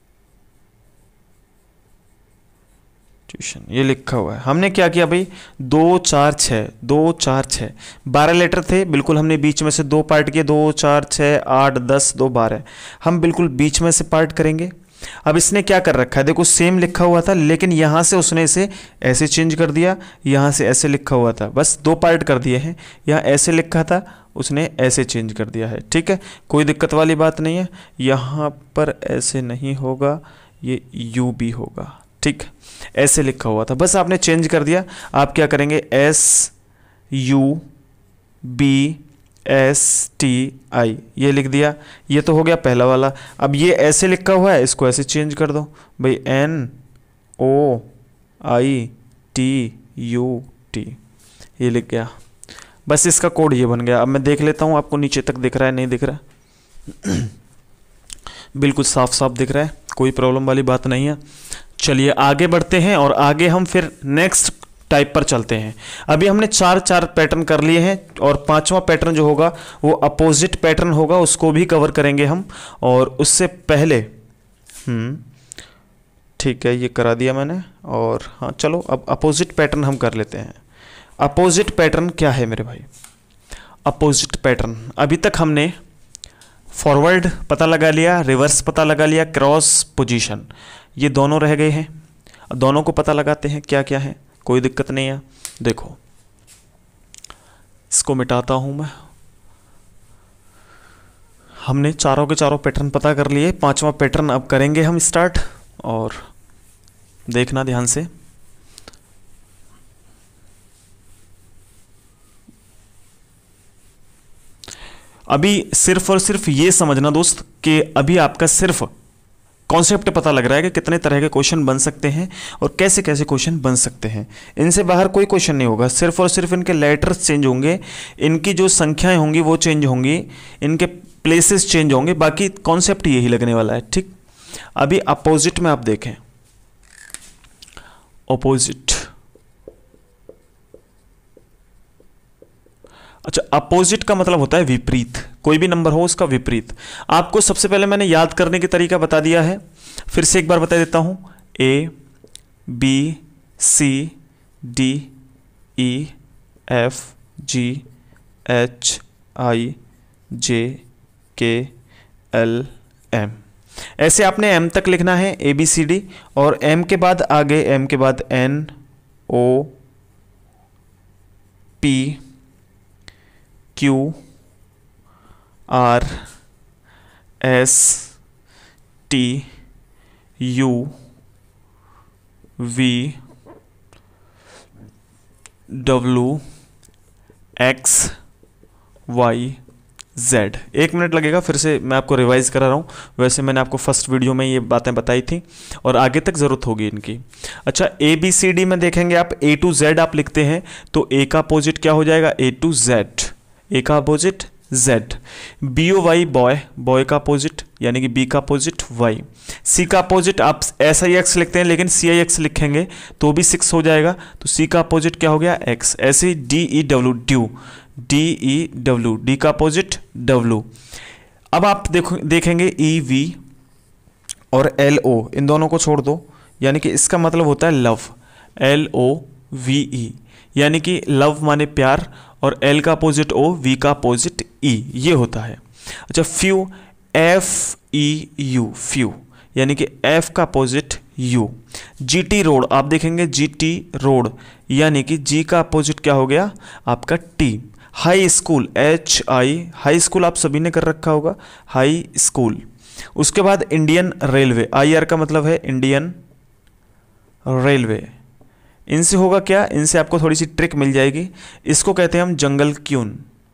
एग्जीक्यूशन, ये लिखा हुआ है। हमने क्या किया भाई, दो चार छः, दो चार छः, बारह लेटर थे, बिल्कुल हमने बीच में से दो पार्ट किए, दो चार छः आठ दस दो बारह, हम बिल्कुल बीच में से पार्ट करेंगे। अब इसने क्या कर रखा है, देखो सेम लिखा हुआ था लेकिन यहाँ से उसने इसे ऐसे चेंज कर दिया, यहाँ से ऐसे लिखा हुआ था, बस दो पार्ट कर दिए हैं। यहाँ ऐसे लिखा था, उसने ऐसे चेंज कर दिया है, ठीक है, कोई दिक्कत वाली बात नहीं है। यहाँ पर ऐसे नहीं होगा, ये यू भी होगा, ठीक, ऐसे लिखा हुआ था, बस आपने चेंज कर दिया। आप क्या करेंगे, S U B S T I, ये लिख दिया, ये तो हो गया पहला वाला। अब ये ऐसे लिखा हुआ है, इसको ऐसे चेंज कर दो भाई, N O I T U T, ये लिख गया, बस इसका कोड ये बन गया। अब मैं देख लेता हूँ आपको नीचे तक दिख रहा है, नहीं दिख रहा है बिल्कुल साफ साफ दिख रहा है, कोई प्रॉब्लम वाली बात नहीं है। चलिए आगे बढ़ते हैं और आगे हम फिर नेक्स्ट टाइप पर चलते हैं। अभी हमने चार चार पैटर्न कर लिए हैं और पांचवा पैटर्न जो होगा वो अपोजिट पैटर्न होगा, उसको भी कवर करेंगे हम। और उससे पहले हम्म ठीक है, ये करा दिया मैंने। और हाँ चलो अब अपोजिट पैटर्न हम कर लेते हैं। अपोजिट पैटर्न क्या है मेरे भाई, अपोजिट पैटर्न, अभी तक हमने फॉरवर्ड पता लगा लिया, रिवर्स पता लगा लिया, क्रॉस पोजीशन, ये दोनों रह गए हैं। दोनों को पता लगाते हैं क्या क्या है, कोई दिक्कत नहीं है। देखो इसको मिटाता हूं मैं, हमने चारों के चारों पैटर्न पता कर लिए, पांचवा पैटर्न अब करेंगे हम स्टार्ट, और देखना ध्यान से। अभी सिर्फ और सिर्फ ये समझना दोस्त कि अभी आपका सिर्फ कॉन्सेप्ट पता लग रहा है कि कितने तरह के क्वेश्चन बन सकते हैं और कैसे कैसे क्वेश्चन बन सकते हैं। इनसे बाहर कोई क्वेश्चन नहीं होगा, सिर्फ और सिर्फ इनके लेटर्स चेंज होंगे, इनकी जो संख्याएं होंगी वो चेंज होंगी, इनके प्लेसेस चेंज होंगे, बाकी कॉन्सेप्ट यही लगने वाला है, ठीक। अभी अपोजिट में आप देखें, अपोजिट, अच्छा अपोजिट का मतलब होता है विपरीत, कोई भी नंबर हो उसका विपरीत। आपको सबसे पहले मैंने याद करने की तरीका बता दिया है, फिर से एक बार बता देता हूं, A B C D E F G H I J K L M, ऐसे आपने एम तक लिखना है, ए बी सी डी, और एम के बाद आगे, एम के बाद N O P Q R S T U V W X Y Z. एक मिनट लगेगा, फिर से मैं आपको रिवाइज करा रहा हूँ, वैसे मैंने आपको फर्स्ट वीडियो में ये बातें बताई थी और आगे तक ज़रूरत होगी इनकी। अच्छा ए बी सी डी में देखेंगे आप, ए टू जेड आप लिखते हैं तो ए का अपोजिट क्या हो जाएगा, ए टू जेड, ए का opposite Z. B O Y boy, boy का अपोजिट यानी कि बी का अपोजिट वाई। सी का अपोजिट आप एस आई एक्स लिखते हैं लेकिन सी आई एक्स लिखेंगे तो भी सिक्स हो जाएगा, तो सी का अपोजिट क्या हो गया, एक्स। ऐसे D E W, dew, D E W, D का अपोजिट डब्ल्यू। अब आप देखो देखेंगे ई वी और एल ओ, इन दोनों को छोड़ दो, यानी कि इसका मतलब होता है love, L O V E, यानी कि लव माने प्यार, और एल का अपोजिट ओ, वी का अपोजिट ई, ये होता है। अच्छा few, F E U, few, यानी कि एफ का opposite U. G T road आप देखेंगे, जी टी रोड, यानी कि जी का अपोजिट क्या हो गया आपका T. High school, H I, high school आप सभी ने कर रखा होगा, हाई स्कूल। उसके बाद इंडियन रेलवे, आई आर का मतलब है इंडियन रेलवे। इनसे होगा क्या, इनसे आपको थोड़ी सी ट्रिक मिल जाएगी, इसको कहते हैं हम jungle queen,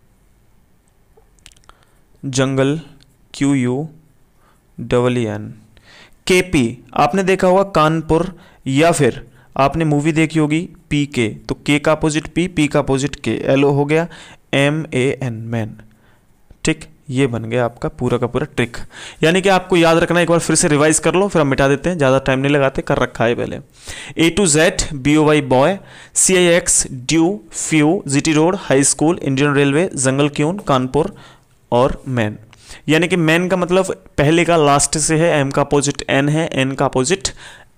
jungle Q U double N. K P आपने देखा होगा कानपुर, या फिर आपने मूवी देखी होगी पी के, तो के का अपोजिट पी, पी का अपोजिट के, एल ओ हो गया एम ए एन, मैन, ठीक। ये बन गया आपका पूरा का पूरा ट्रिक, यानी कि आपको याद रखना, एक बार फिर से रिवाइज कर लो, फिर हम मिटा देते हैं, ज़्यादा टाइम नहीं लगाते, कर रखा है पहले। A to Z, B O Y boy, C I X dew, few, G T road, high school, Indian railway, jungle queen, Kanpur और मैन। यानी कि मैन का मतलब पहले का लास्ट से है, एम का अपोजिट एन है, एन का अपोजिट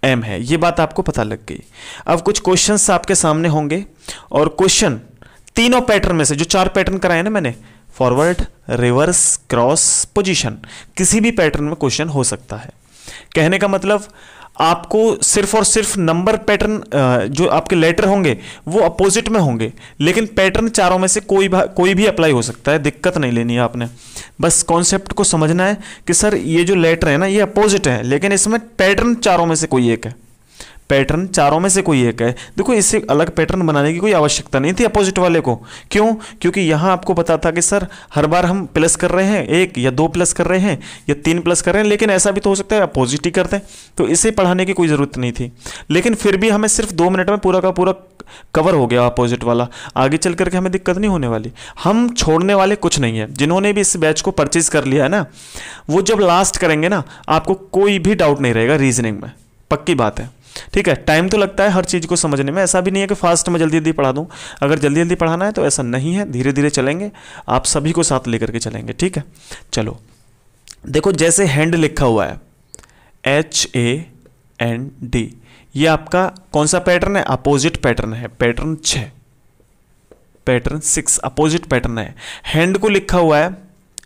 एम है, ये बात आपको पता लग गई। अब कुछ क्वेश्चंस आपके सामने होंगे और क्वेश्चन तीनों पैटर्न में से, जो चार पैटर्न कराए ना मैंने, फॉरवर्ड, रिवर्स, क्रॉस, पोजीशन, किसी भी पैटर्न में क्वेश्चन हो सकता है। कहने का मतलब आपको सिर्फ और सिर्फ नंबर पैटर्न, जो आपके लेटर होंगे वो अपोजिट में होंगे, लेकिन पैटर्न चारों में से कोई कोई भी अप्लाई हो सकता है, दिक्कत नहीं लेनी है आपने। बस कॉन्सेप्ट को समझना है कि सर ये जो लेटर है ना ये अपोजिट है, लेकिन इसमें पैटर्न चारों में से कोई एक है, पैटर्न चारों में से कोई एक है। देखो इससे अलग पैटर्न बनाने की कोई आवश्यकता नहीं थी अपोजिट वाले को। क्यों? क्योंकि यहाँ आपको पता था कि सर हर बार हम प्लस कर रहे हैं, एक या दो प्लस कर रहे हैं या तीन प्लस कर रहे हैं, लेकिन ऐसा भी तो हो सकता है अपोजिट ही करते हैं, तो इसे पढ़ाने की कोई ज़रूरत नहीं थी। लेकिन फिर भी हमें सिर्फ दो मिनट में पूरा का पूरा कवर हो गया अपोजिट वाला, आगे चल करके हमें दिक्कत नहीं होने वाली। हम छोड़ने वाले कुछ नहीं है। जिन्होंने भी इस बैच को परचेज कर लिया है ना, वो जब लास्ट करेंगे ना आपको कोई भी डाउट नहीं रहेगा रीजनिंग में, पक्की बात है। ठीक है, टाइम तो लगता है हर चीज़ को समझने में, ऐसा भी नहीं है कि फास्ट में जल्दी जल्दी पढ़ा दूं। अगर जल्दी जल्दी पढ़ाना है तो ऐसा नहीं है, धीरे धीरे चलेंगे, आप सभी को साथ लेकर के चलेंगे। ठीक है, चलो देखो जैसे हैंड लिखा हुआ है, एच ए एन डी, ये आपका कौन सा पैटर्न है? अपोजिट पैटर्न है, पैटर्न छः, पैटर्न सिक्स अपोजिट पैटर्न है। हैंड को लिखा हुआ है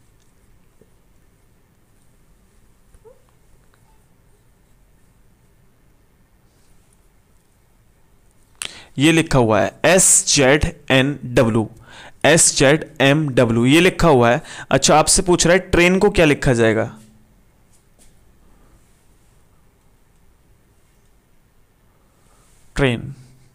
ये लिखा हुआ है S Z N W, S Z M W ये लिखा हुआ है। अच्छा आपसे पूछ रहा है ट्रेन को क्या लिखा जाएगा? ट्रेन,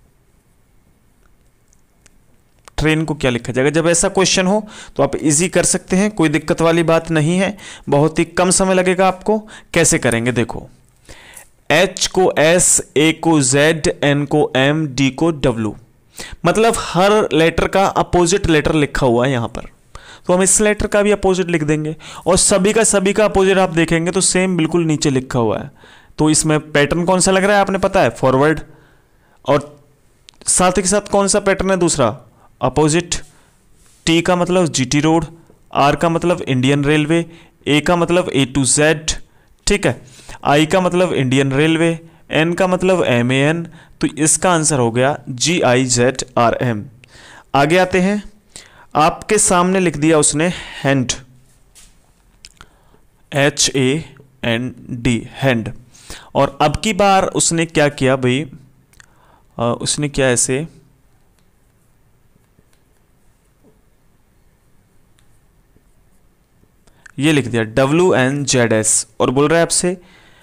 ट्रेन को क्या लिखा जाएगा? जब ऐसा क्वेश्चन हो तो आप इजी कर सकते हैं, कोई दिक्कत वाली बात नहीं है, बहुत ही कम समय लगेगा आपको। कैसे करेंगे देखो, H को S, A को Z, N को M, D को W, मतलब हर लेटर का अपोजिट लेटर लिखा हुआ है यहां पर, तो हम इस लेटर का भी अपोजिट लिख देंगे और सभी का सभी का अपोजिट आप देखेंगे तो सेम बिल्कुल नीचे लिखा हुआ है। तो इसमें पैटर्न कौन सा लग रहा है आपने पता है? फॉरवर्ड, और साथ ही साथ कौन सा पैटर्न है दूसरा? अपोजिट। T का मतलब जीटी रोड, R का मतलब इंडियन रेलवे, A का मतलब ए टू जेड, ठीक है, आई का मतलब इंडियन रेलवे, एन का मतलब एम ए एन, तो इसका आंसर हो गया G I Z R M. आगे आते हैं, आपके सामने लिख दिया उसने hand, H A N D, hand. और अब की बार उसने क्या किया भाई, आ, उसने क्या ऐसे ये लिख दिया डब्ल्यू एन जेड एस, और बोल रहा है आपसे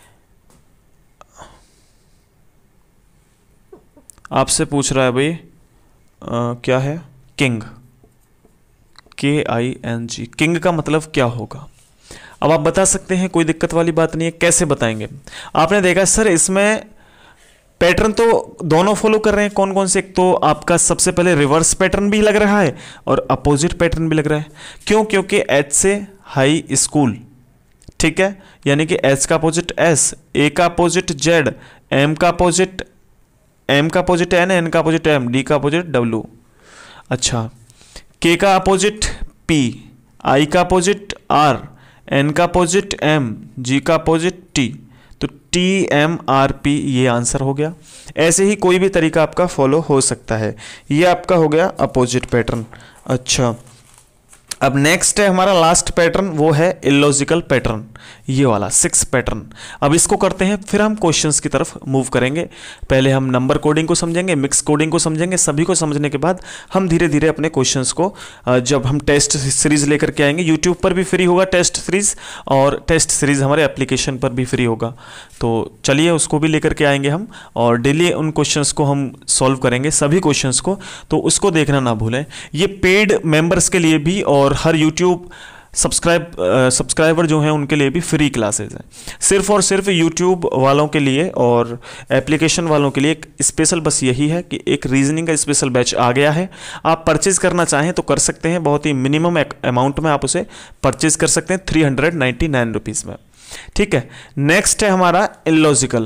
आपसे पूछ रहा है भाई आ, क्या है? किंग, के आई एन जी, किंग का मतलब क्या होगा? अब आप बता सकते हैं, कोई दिक्कत वाली बात नहीं है। कैसे बताएंगे? आपने देखा सर इसमें पैटर्न तो दोनों फॉलो कर रहे हैं, कौन कौन से? एक तो आपका सबसे पहले रिवर्स पैटर्न भी लग रहा है और अपोजिट पैटर्न भी लग रहा है। क्यों? क्योंकि एच से हाई स्कूल, ठीक है, यानी कि एच का अपोजिट एस, ए का अपोजिट जेड, एम का अपोजिट एम का अपोजिट एन, एन का अपोजिट एम, डी का अपोजिट डब्ल्यू। अच्छा, के का अपोजिट पी, आई का अपोजिट आर, एन का अपोजिट एम, जी का अपोजिट टी, तो टी एम आर पी ये आंसर हो गया। ऐसे ही कोई भी तरीका आपका फॉलो हो सकता है। ये आपका हो गया अपोजिट पैटर्न। अच्छा, अब नेक्स्ट है हमारा लास्ट पैटर्न, वो है इलॉजिकल पैटर्न, ये वाला सिक्स पैटर्न। अब इसको करते हैं, फिर हम क्वेश्चंस की तरफ मूव करेंगे। पहले हम नंबर कोडिंग को समझेंगे, मिक्स कोडिंग को समझेंगे, सभी को समझने के बाद हम धीरे धीरे अपने क्वेश्चंस को, जब हम टेस्ट सीरीज लेकर के आएंगे, यूट्यूब पर भी फ्री होगा टेस्ट सीरीज, और टेस्ट सीरीज हमारे एप्लीकेशन पर भी फ्री होगा। तो चलिए उसको भी लेकर के आएंगे हम, और डेली उन क्वेश्चंस को हम सॉल्व करेंगे, सभी क्वेश्चंस को, तो उसको देखना ना भूलें। ये पेड मेंबर्स के लिए भी और हर यूट्यूब सब्सक्राइब सब्सक्राइबर जो हैं उनके लिए भी फ्री क्लासेस हैं। सिर्फ और सिर्फ यूट्यूब वालों के लिए और एप्लीकेशन वालों के लिए एक स्पेशल बस यही है कि एक रीजनिंग का स्पेशल बैच आ गया है। आप परचेज करना चाहें तो कर सकते हैं, बहुत ही मिनिमम अमाउंट में आप उसे परचेज कर सकते हैं, three hundred ninety nine rupees में। ठीक है, नेक्स्ट है हमारा इलॉजिकल।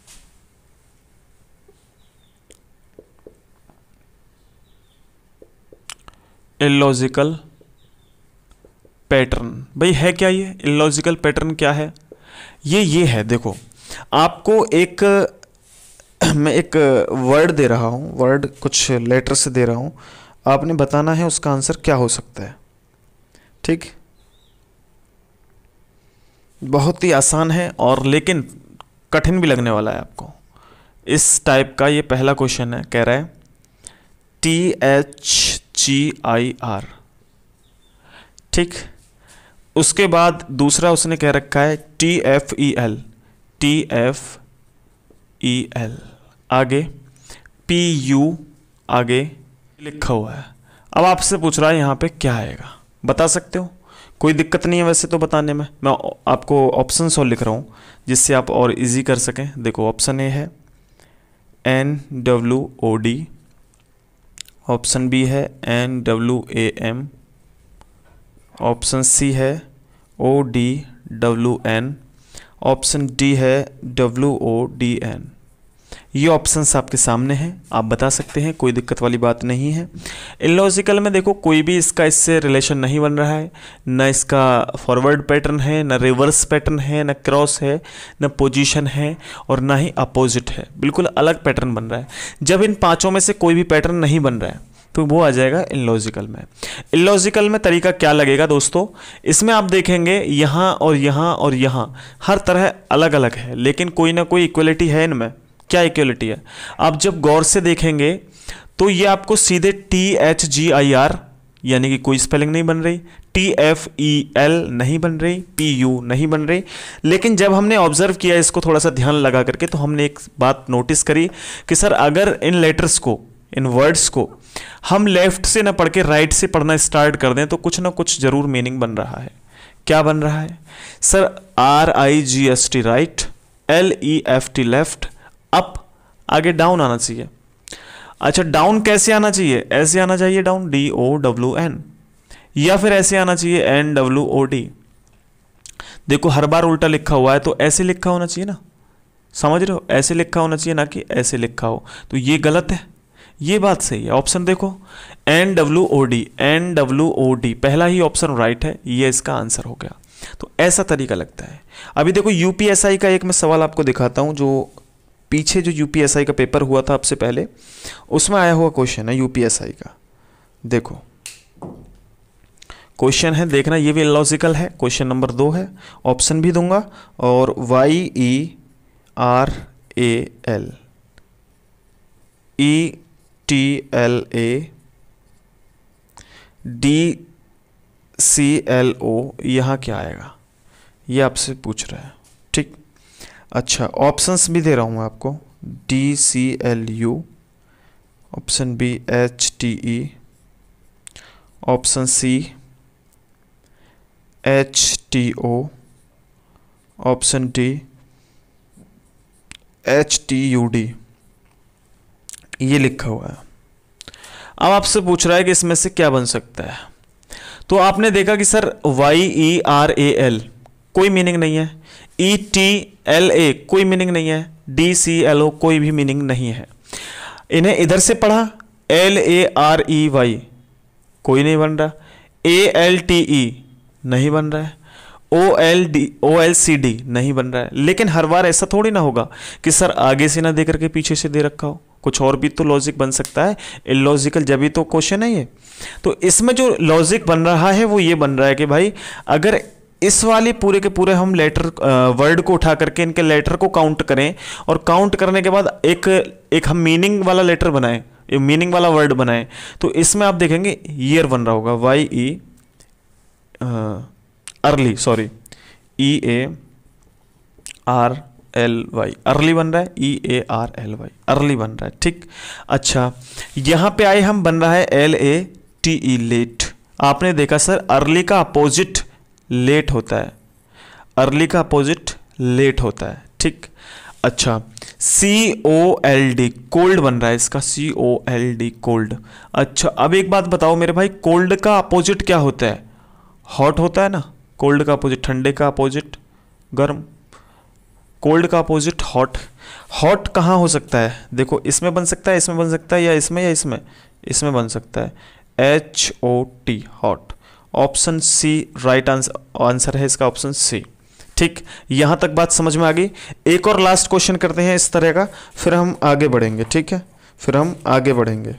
इलॉजिकल पैटर्न भाई है क्या? ये इलॉजिकल पैटर्न क्या है? ये ये है, देखो आपको एक मैं एक वर्ड दे रहा हूँ, वर्ड कुछ लेटर से दे रहा हूँ, आपने बताना है उसका आंसर क्या हो सकता है। ठीक, बहुत ही आसान है और लेकिन कठिन भी लगने वाला है आपको। इस टाइप का ये पहला क्वेश्चन है, कह रहा है T H G I R. ठीक, उसके बाद दूसरा उसने कह रखा है T F E L, T F E L, आगे पी यू, आगे लिखा हुआ है। अब आपसे पूछ रहा है यहाँ पे क्या आएगा, बता सकते हो? कोई दिक्कत नहीं है वैसे तो बताने में, मैं आपको ऑप्शन और लिख रहा हूँ जिससे आप और इजी कर सकें। देखो ऑप्शन ए है N W O D, option B है N W A M, option C है O D W N, option D है डब्ल्यू ओ डी एन। ये ऑप्शंस आपके सामने हैं, आप बता सकते हैं, कोई दिक्कत वाली बात नहीं है। इलॉजिकल में देखो कोई भी इसका इससे रिलेशन नहीं बन रहा है, न इसका फॉरवर्ड पैटर्न है, न रिवर्स पैटर्न है, न क्रॉस है, न पोजीशन है और ना ही अपोजिट है, बिल्कुल अलग पैटर्न बन रहा है। जब इन पांचों में से कोई भी पैटर्न नहीं बन रहा है तो वो आ जाएगा इलॉजिकल में। इलॉजिकल में तरीका क्या लगेगा दोस्तों, इसमें आप देखेंगे यहाँ और यहाँ और यहाँ हर तरह अलग अलग है, लेकिन कोई ना कोई इक्वलिटी है इनमें। क्या इक्वलिटी है? आप जब गौर से देखेंगे तो ये आपको सीधे T H G I R यानी कि कोई स्पेलिंग नहीं बन रही, टी एफ ई एल नहीं बन रही, पी यू नहीं बन रही। लेकिन जब हमने ऑब्जर्व किया इसको थोड़ा सा ध्यान लगा करके, तो हमने एक बात नोटिस करी कि सर अगर इन लेटर्स को, इन वर्ड्स को हम लेफ्ट से ना पढ़ के राइट से पढ़ना स्टार्ट कर दें तो कुछ ना कुछ जरूर मीनिंग बन रहा है। क्या बन रहा है sir? R I G S T right, L E F T left, up, आगे डाउन आना चाहिए। अच्छा डाउन कैसे आना चाहिए? ऐसे आना चाहिए down, D O W N, या फिर ऐसे आना चाहिए एन डब्ल्यू ओ डी। देखो हर बार उल्टा लिखा हुआ है तो ऐसे लिखा होना चाहिए ना, समझ रहे हो? ऐसे लिखा होना चाहिए ना कि ऐसे लिखा हो, तो ये गलत है, ये बात सही है। ऑप्शन देखो N W O D, N W O D पहला ही ऑप्शन राइट है, ये इसका आंसर हो गया। तो ऐसा तरीका लगता है। अभी देखो यूपीएसआई का एक मैं सवाल आपको दिखाता हूं, जो पीछे जो यूपीएसआई का पेपर हुआ था आपसे पहले, उसमें आया हुआ क्वेश्चन है यूपीएसआई का। देखो क्वेश्चन है, देखना ये भी लॉजिकल है। क्वेश्चन नंबर दो है, ऑप्शन भी दूंगा, और Y E R A L, E T L A, D C L O, यहाँ क्या आएगा ये आपसे पूछ रहा है। ठीक, अच्छा ऑप्शंस भी दे रहा हूँ मैं आपको, D C L U, option B H T E, option C H T O, option D H T U D, ये लिखा हुआ है। अब आपसे पूछ रहा है कि इसमें से क्या बन सकता है। तो आपने देखा कि sir Y E R A L कोई मीनिंग नहीं है, ई टी एल ए कोई मीनिंग नहीं है, डी सी एल ओ कोई भी मीनिंग नहीं है। इन्हें इधर से पढ़ा, L A R E Y कोई नहीं बन रहा, ए एल टी ई नहीं बन रहा है, O L D O L C D नहीं बन रहा है। लेकिन हर बार ऐसा थोड़ी ना होगा कि सर आगे से ना दे करके पीछे से दे रखा हो, कुछ और भी तो लॉजिक बन सकता है। इलॉजिकल जब भी तो क्वेश्चन है ये। तो इसमें जो लॉजिक बन रहा है वो ये बन रहा है कि भाई अगर इस वाले पूरे के पूरे हम लेटर वर्ड को उठा करके इनके लेटर को काउंट करें और काउंट करने के बाद एक एक हम मीनिंग वाला लेटर बनाएं, एक मीनिंग वाला वर्ड बनाएं, तो इसमें आप देखेंगे ईयर बन रहा होगा, Y E early, sorry E A R L Y, early बन रहा है, E A R L Y, early बन रहा है। ठीक, अच्छा यहाँ पे आए हम, बन रहा है L A T E, late. आपने देखा सर अर्ली का अपोजिट लेट होता है, अर्ली का अपोजिट लेट होता है। ठीक, अच्छा C O L D, cold बन रहा है इसका, C O L D, cold. अच्छा अब एक बात बताओ मेरे भाई, कोल्ड का अपोजिट क्या होता है? हॉट होता है ना। कोल्ड का अपोजिट, ठंडे का अपोजिट गर्म, कोल्ड का अपोजिट हॉट। हॉट कहाँ हो सकता है? देखो इसमें बन सकता है, इसमें बन सकता है, या इसमें या इसमें, इसमें बन सकता है, H O T, hot. Option C right answer answer है इसका, ऑप्शन सी। ठीक, यहां तक बात समझ में आ गई। एक और लास्ट क्वेश्चन करते हैं इस तरह का, फिर हम आगे बढ़ेंगे। ठीक है, फिर हम आगे बढ़ेंगे।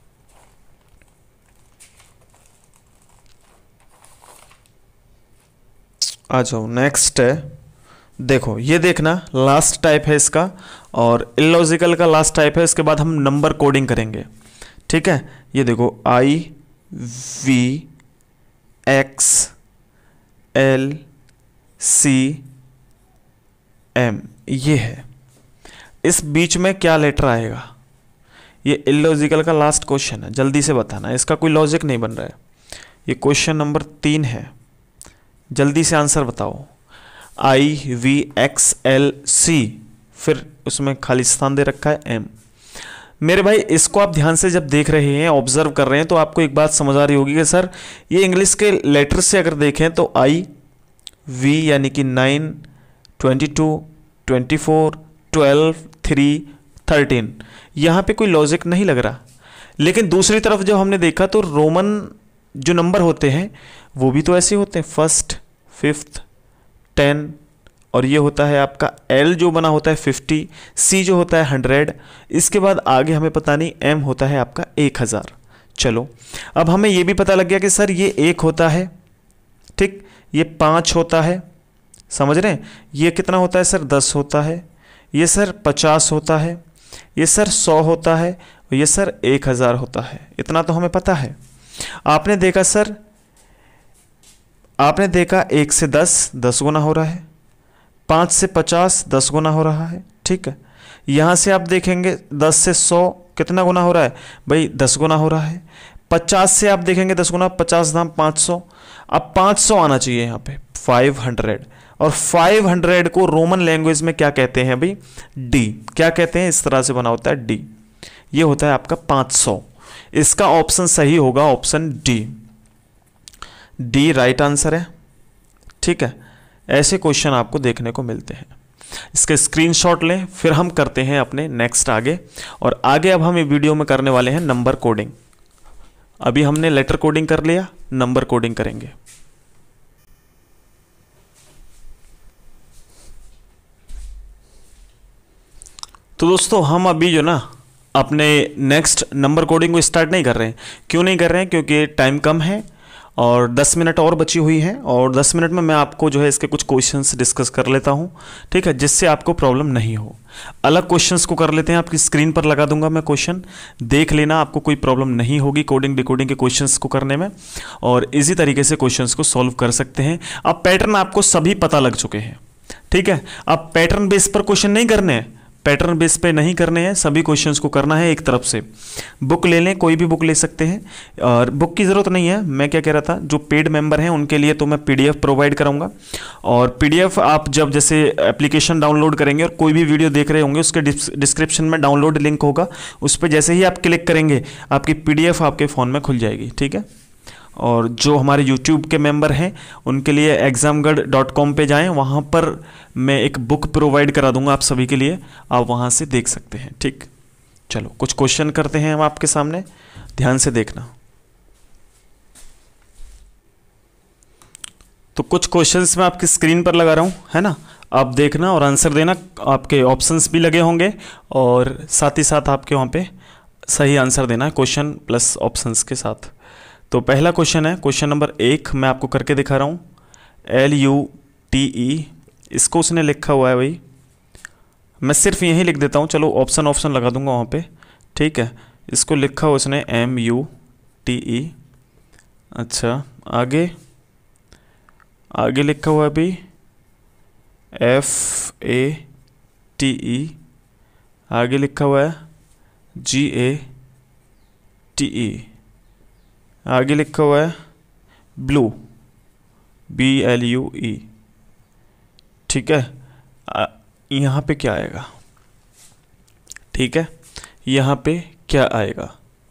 आ जाओ, नेक्स्ट है, देखो ये देखना, लास्ट टाइप है इसका, और इलॉजिकल का लास्ट टाइप है। इसके बाद हम नंबर कोडिंग करेंगे। ठीक है, ये देखो I V X L C M, ये है। इस बीच में क्या लेटर आएगा? ये इलॉजिकल का लास्ट क्वेश्चन है, जल्दी से बताना, इसका कोई लॉजिक नहीं बन रहा है। ये क्वेश्चन नंबर तीन है, जल्दी से आंसर बताओ। I V X L C, फिर उसमें खाली स्थान दे रखा है एम। मेरे भाई इसको आप ध्यान से जब देख रहे हैं, ऑब्जर्व कर रहे हैं, तो आपको एक बात समझ आ रही होगी कि सर ये इंग्लिश के लेटर से अगर देखें तो आई वी यानी कि nine, twenty two, twenty four, twelve, three, thirteen, यहाँ पे कोई लॉजिक नहीं लग रहा। लेकिन दूसरी तरफ जब हमने देखा तो रोमन जो नंबर होते हैं वो भी तो ऐसे होते हैं, फर्स्ट, फिफ्थ, टेन, और ये होता है आपका एल जो बना होता है फिफ्टी, सी जो होता है हंड्रेड, इसके बाद आगे हमें पता नहीं, एम होता है आपका एक हज़ार। चलो अब हमें ये भी पता लग गया कि सर ये एक होता है, ठीक, ये पाँच होता है, समझ रहे हैं, ये कितना होता है सर दस होता है, ये सर पचास होता है, ये सर सौ होता है, और ये सर एक हज़ार होता है। इतना तो हमें पता है। आपने देखा सर, आपने देखा एक से दस, दस गुना हो रहा है, पाँच से पचास, दस गुना हो रहा है। ठीक है, यहाँ से आप देखेंगे दस से सौ कितना गुना हो रहा है भाई, दस गुना हो रहा है। पचास से आप देखेंगे दस गुना, पचास दाम पाँच सौ, अब पाँच सौ आना चाहिए यहाँ पे, फाइव हंड्रेड। और फाइव हंड्रेड को रोमन लैंग्वेज में क्या कहते हैं भाई, डी। क्या कहते हैं? इस तरह से बना होता है डी, ये होता है आपका पाँच सौ। इसका ऑप्शन सही होगा option D, D right answer है। ठीक है, ऐसे क्वेश्चन आपको देखने को मिलते हैं। इसके स्क्रीनशॉट लें, फिर हम करते हैं अपने नेक्स्ट आगे। और आगे अब हम ये वीडियो में करने वाले हैं नंबर कोडिंग। अभी हमने लेटर कोडिंग कर लिया, नंबर कोडिंग करेंगे। तो दोस्तों हम अभी जो ना अपने नेक्स्ट नंबर कोडिंग को स्टार्ट नहीं कर रहे हैं। क्यों नहीं कर रहे हैं? क्योंकि टाइम कम है और दस मिनट और बची हुई हैं, और दस मिनट में मैं आपको जो है इसके कुछ क्वेश्चंस डिस्कस कर लेता हूं, ठीक है, जिससे आपको प्रॉब्लम नहीं हो। अलग क्वेश्चंस को कर लेते हैं, आपकी स्क्रीन पर लगा दूंगा मैं क्वेश्चन, देख लेना, आपको कोई प्रॉब्लम नहीं होगी कोडिंग डिकोडिंग के क्वेश्चंस को करने में, और इजी तरीके से क्वेश्चंस को सॉल्व कर सकते हैं। अब पैटर्न आपको सभी पता लग चुके हैं, ठीक है। अब पैटर्न बेस पर क्वेश्चन नहीं करने हैं, पैटर्न बेस पे नहीं करने हैं, सभी क्वेश्चंस को करना है एक तरफ से। बुक ले लें, कोई भी बुक ले सकते हैं, और बुक की ज़रूरत नहीं है। मैं क्या कह रहा था, जो पेड मेंबर हैं उनके लिए तो मैं पीडीएफ प्रोवाइड कराऊंगा, और पीडीएफ आप जब जैसे एप्लीकेशन डाउनलोड करेंगे और कोई भी वीडियो देख रहे होंगे, उसके डिस्क्रिप्शन में डाउनलोड लिंक होगा, उस पर जैसे ही आप क्लिक करेंगे आपकी पीडीएफ आपके फ़ोन में खुल जाएगी, ठीक है। और जो हमारे यूट्यूब के मेंबर हैं उनके लिए एग्जामगढ़ डॉट कॉम पर जाएँ, वहाँ पर मैं एक बुक प्रोवाइड करा दूंगा आप सभी के लिए, आप वहाँ से देख सकते हैं, ठीक। चलो कुछ क्वेश्चन करते हैं हम आपके सामने, ध्यान से देखना। तो कुछ क्वेश्चंस मैं आपकी स्क्रीन पर लगा रहा हूँ, है ना, आप देखना और आंसर देना। आपके ऑप्शंस भी लगे होंगे और साथ ही साथ आपके वहाँ पे सही आंसर देना है, क्वेश्चन प्लस ऑप्शंस के साथ। तो पहला क्वेश्चन है, क्वेश्चन नंबर एक मैं आपको करके दिखा रहा हूँ। एल यू टी ई, इसको उसने लिखा हुआ है भाई, मैं सिर्फ यही लिख देता हूँ, चलो ऑप्शन ऑप्शन लगा दूंगा वहाँ पे, ठीक है। इसको लिखा हुआ उसने एम यू टी ई, अच्छा आगे आगे लिखा हुआ है भाई एफ ए टी ई, आगे लिखा हुआ है जी ए टी ई, आगे लिखा हुआ है blue, B L U E, ठीक है। यहाँ पे क्या आएगा, ठीक है, यहाँ पे क्या आएगा।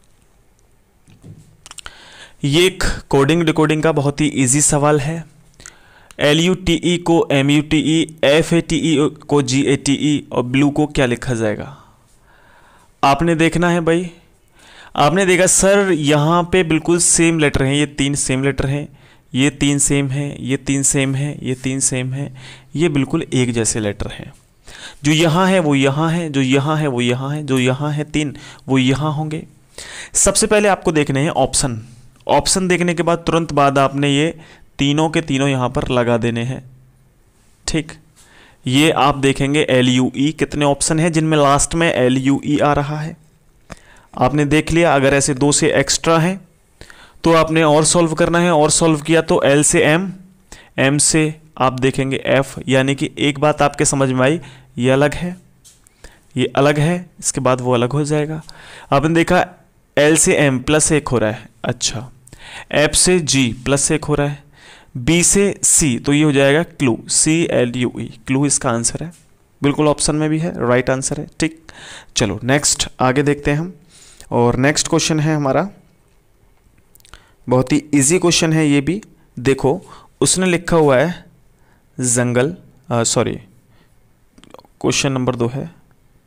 ये एक कोडिंग डिकोडिंग का बहुत ही इजी सवाल है। एल यू टी ई को M U T E, F A T E को जी ए टी ई, और ब्लू को क्या लिखा जाएगा, आपने देखना है भाई। आपने देखा सर यहाँ पे बिल्कुल सेम लेटर हैं, ये तीन सेम लेटर हैं, ये तीन सेम है, ये तीन सेम है, ये तीन सेम है, ये बिल्कुल एक जैसे लेटर हैं। जो यहाँ है वो यहाँ है, जो यहाँ है वो यहाँ है, जो यहाँ है तीन वो यहाँ होंगे। सबसे पहले आपको देखने हैं ऑप्शन। ऑप्शन देखने के बाद तुरंत बाद आपने ये तीनों के तीनों यहाँ पर लगा देने हैं। ठीक, ये आप देखेंगे एल यू ई, कितने ऑप्शन हैं जिनमें लास्ट में एल यू ई आ रहा है, आपने देख लिया। अगर ऐसे दो से एक्स्ट्रा हैं तो आपने और सॉल्व करना है, और सॉल्व किया तो एल से एम, एम से आप देखेंगे एफ, यानी कि एक बात आपके समझ में आई, ये अलग है, ये अलग है, इसके बाद वो अलग हो जाएगा। आपने देखा एल से एम प्लस एक हो रहा है, अच्छा, एफ से जी प्लस एक हो रहा है, बी से सी तो ये हो जाएगा clue, C L U E, clue इसका आंसर है, बिल्कुल ऑप्शन में भी है, राइट आंसर है। ठीक, चलो नेक्स्ट आगे देखते हैं हम। और नेक्स्ट क्वेश्चन है हमारा, बहुत ही इजी क्वेश्चन है ये भी। देखो उसने लिखा हुआ है जंगल, सॉरी क्वेश्चन नंबर दो है,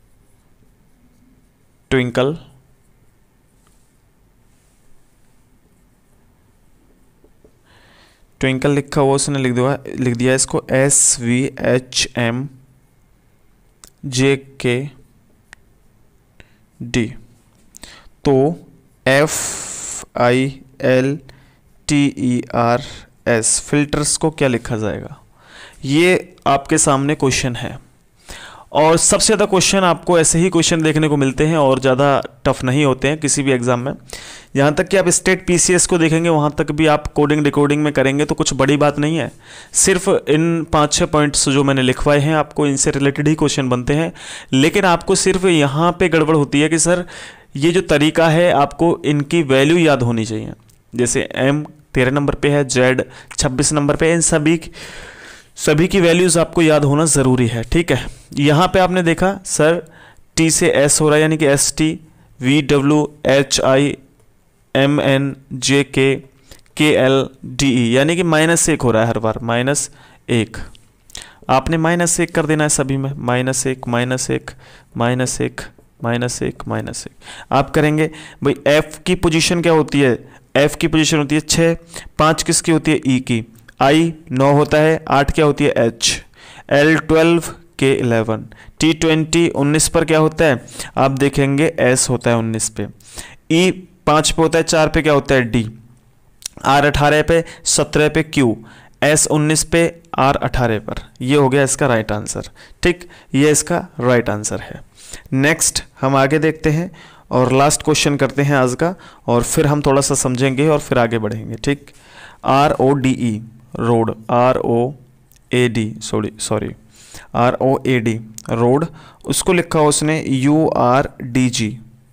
ट्विंकल ट्विंकल लिखा हुआ, उसने लिख दिया लिख दिया इसको S V H M J K D, तो F I L T E R S, filters को क्या लिखा जाएगा? ये आपके सामने क्वेश्चन है, और सबसे ज़्यादा क्वेश्चन आपको ऐसे ही क्वेश्चन देखने को मिलते हैं और ज़्यादा टफ नहीं होते हैं किसी भी एग्जाम में। यहाँ तक कि आप स्टेट पीसीएस को देखेंगे वहाँ तक भी आप कोडिंग डिकोडिंग में करेंगे तो कुछ बड़ी बात नहीं है, सिर्फ इन पाँच छः पॉइंट्स जो मैंने लिखवाए हैं आपको इनसे रिलेटेड ही क्वेश्चन बनते हैं। लेकिन आपको सिर्फ यहाँ पे गड़बड़ होती है कि सर ये जो तरीका है आपको इनकी वैल्यू याद होनी चाहिए। जैसे एम तेरह नंबर पे है, जेड छब्बीस नंबर पे, इन सभी सभी की वैल्यूज़ आपको याद होना ज़रूरी है। ठीक है, यहाँ पे आपने देखा सर टी से एस हो रहा है, यानी कि S T, V W H I M N J K K L D E, यानी कि माइनस एक हो रहा है हर बार, माइनस एक। आपने माइनस एक कर देना है सभी में, माइनस एक माइनस एक माइनस एक माइनस एक माइनस एक आप करेंगे। भाई एफ की पोजीशन क्या होती है? एफ की पोजीशन होती है छः, पाँच किसकी होती है? ई की, आई नौ होता है, आठ क्या होती है? H, L twelve, K eleven, T twenty उन्नीस पर क्या होता है? आप देखेंगे एस होता है उन्नीस पे, ई पाँच पे होता है, चार पे क्या होता है? डी, आर अठारह पे, सत्रह पे क्यू, एस उन्नीस पे, आर अठारह पर। ये हो गया इसका राइट आंसर। ठीक, ये इसका राइट आंसर है। नेक्स्ट हम आगे देखते हैं और लास्ट क्वेश्चन करते हैं आज का, और फिर हम थोड़ा सा समझेंगे और फिर आगे बढ़ेंगे। ठीक, R O D E road, R O A D sorry sorry R O A D road, उसको लिखा उसने U R D G,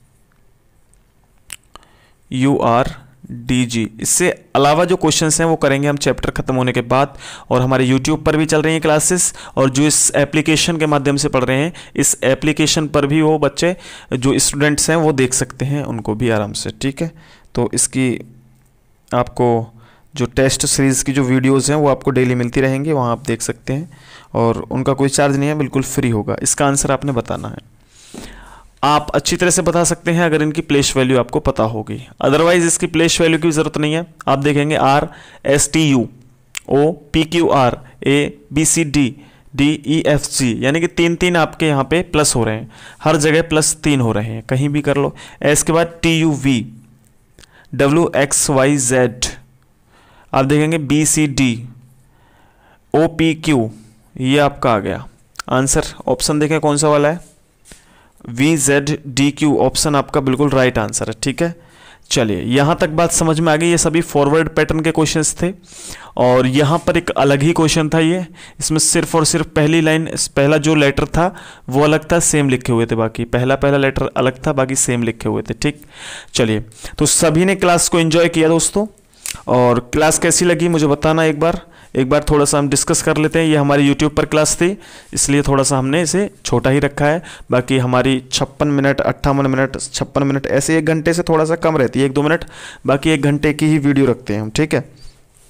U R D G. इससे अलावा जो क्वेश्चंस हैं वो करेंगे हम चैप्टर खत्म होने के बाद, और हमारे यूट्यूब पर भी चल रही हैं क्लासेस, और जो इस एप्लीकेशन के माध्यम से पढ़ रहे हैं इस एप्लीकेशन पर भी वो बच्चे जो स्टूडेंट्स हैं वो देख सकते हैं, उनको भी आराम से। ठीक है, तो इसकी आपको जो टेस्ट सीरीज़ की जो वीडियोस हैं वो आपको डेली मिलती रहेंगी, वहाँ आप देख सकते हैं, और उनका कोई चार्ज नहीं है, बिल्कुल फ्री होगा। इसका आंसर आपने बताना है, आप अच्छी तरह से बता सकते हैं अगर इनकी प्लेस वैल्यू आपको पता होगी, अदरवाइज इसकी प्लेस वैल्यू की ज़रूरत नहीं है। आप देखेंगे R S T U O P Q R A B C D D E F G, यानी कि तीन तीन आपके यहाँ पे प्लस हो रहे हैं, हर जगह प्लस तीन हो रहे हैं, कहीं भी कर लो। एस के बाद T U V W X Y Z, आप देखेंगे B C D O P Q, ये आपका आ गया आंसर। ऑप्शन देखें कौन सा वाला है? V Z D Q, option आपका बिल्कुल राइट आंसर है। ठीक है, चलिए यहाँ तक बात समझ में आ गई। ये सभी फॉरवर्ड पैटर्न के क्वेश्चंस थे, और यहाँ पर एक अलग ही क्वेश्चन था ये, इसमें सिर्फ और सिर्फ पहली लाइन, पहला जो लेटर था वो अलग था, सेम लिखे हुए थे, बाकी पहला पहला लेटर अलग था, बाकी सेम लिखे हुए थे। ठीक, चलिए तो सभी ने क्लास को एंजॉय किया दोस्तों, और क्लास कैसी लगी मुझे बताना एक बार एक बार थोड़ा सा हम डिस्कस कर लेते हैं। ये हमारी यूट्यूब पर क्लास थी, इसलिए थोड़ा सा हमने इसे छोटा ही रखा है। बाकी हमारी छप्पन मिनट अट्ठावन मिनट छप्पन मिनट ऐसे एक घंटे से थोड़ा सा कम रहती है, एक दो मिनट, बाकी एक घंटे की ही वीडियो रखते हैं हम। ठीक है,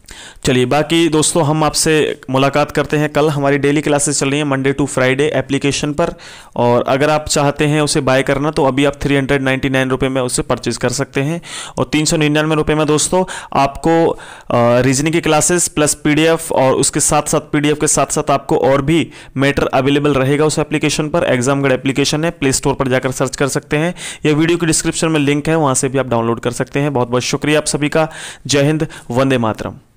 चलिए, बाकी दोस्तों हम आपसे मुलाकात करते हैं कल। हमारी डेली क्लासेस चल रही हैं मंडे टू फ्राइडे एप्लीकेशन पर, और अगर आप चाहते हैं उसे बाय करना तो अभी आप थ्री हंड्रेड नाइन्टी नाइन रुपये में उसे परचेज कर सकते हैं। और तीन सौ निन्यानवे रुपये में दोस्तों आपको रीजनिंग की क्लासेस प्लस पीडीएफ, और उसके साथ साथ पीडीएफ के साथ साथ आपको और भी मैटर अवेलेबल रहेगा उस एप्लीकेशन पर। एग्जामगढ़ एप्लीकेशन है, प्ले स्टोर पर जाकर सर्च कर सकते हैं, या वीडियो की डिस्क्रिप्शन में लिंक है, वहाँ से भी आप डाउनलोड कर सकते हैं। बहुत बहुत शुक्रिया आप सभी का। जय हिंद, वंदे मातरम।